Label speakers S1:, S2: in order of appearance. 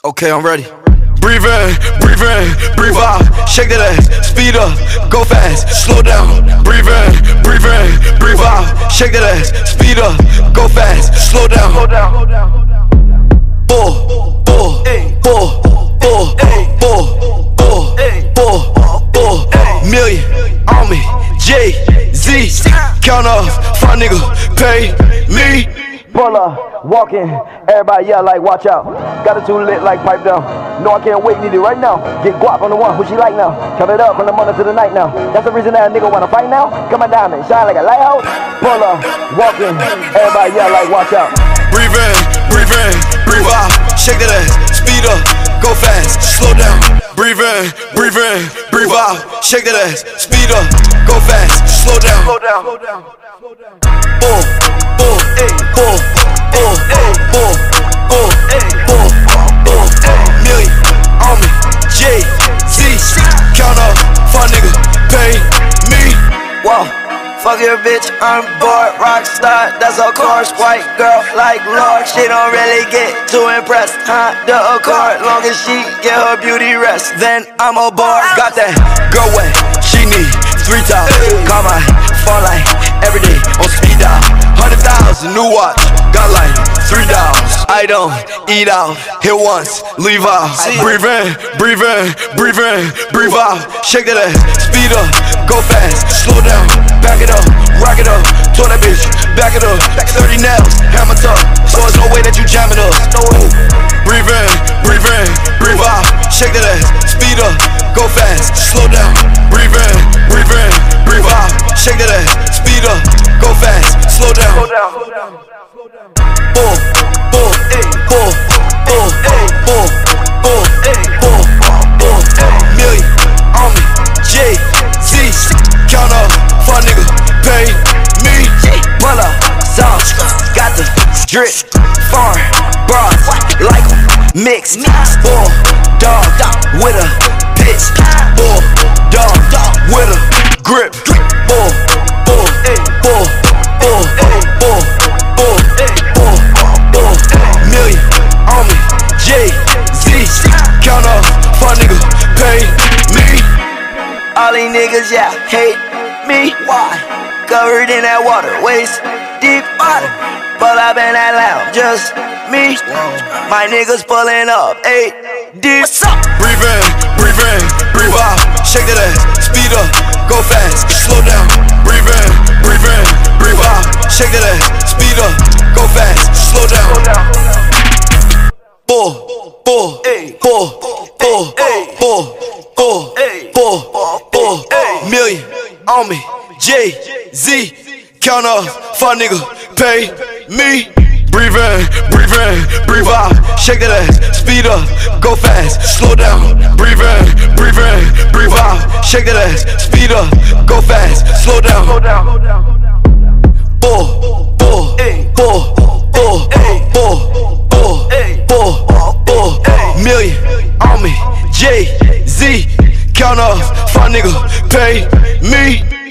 S1: Okay, I'm ready. Breathe in, breathe out. Shake that ass, speed up, go fast, slow down. Breathe in, breathe out. Shake that ass, speed up, go fast, slow down. Million on me, Jay-Z. Count up, fun nigga, pay me.
S2: Pull up, walking, everybody yell like watch out. Got it too lit like pipe down. No, I can't wait, need it right now. Get guap on the one who she like now. Count it up from the morning to the night now. That's the reason that a nigga wanna fight now. Come on down and shine like a lighthouse. Pull up, walking, everybody yell like watch out.
S1: Breathe in, breathe out. Shake that ass, speed up, go fast, slow down. Breathe in, breathe out. Shake that ass, speed up, go fast, slow down. Million on me, Jay-Z. Count up, fun nigga, pay me.
S3: Whoa, fuck your bitch, I'm bored. Rockstar, that's of course. White girl like Lord, she don't really get too impressed. The Accord, long as she get her beauty rest, then I'm aboard. Got that girl wet, she need 3 times. Call my phone like every day on speed dial. 100,000 new watch, got like $3. I don't eat out, hit once, leave out. Breathe in, breathe out. Shake that ass, speed up, go fast, slow down. Back it up, rock it up, told that bitch, back it up. 30 nails, hammer tough, so there's no way that you jamming us. Breathe in, breathe out. Shake that ass, speed up, go fast, slow down. Breathe in, breathe out. Shake that ass, speed up, go fast, slow down. Million on me, Jay-Z. Count up, fun nigga, pay me. Pull up, sauce, got the drip. Foreign bras, like mix. Bull dog with a pitch.
S1: Bull dog with a grip. Million on me, Jay-Z. Count up, fun nigga, pay me.
S3: All these niggas, yeah, hate me. Why? Covered in that water, waist deep water. But I've been that loud, just me. My niggas pulling up, 8 deep. What's up?
S1: Breathe in, breathe out. Shake that ass, speed up, go fast, slow down. Breathe in, breathe out. Shake that ass, speed up, go fast, slow down. Million on me, Jay-Z. Count up, fun nigga, pay me. Breathe in, breathe out. Shake that ass, speed up, go fast, slow down. Breathe in, breathe out. Shake that ass, speed up, go fast, slow down. Million on me, Jay-Z. Count up, fun nigga, pay me.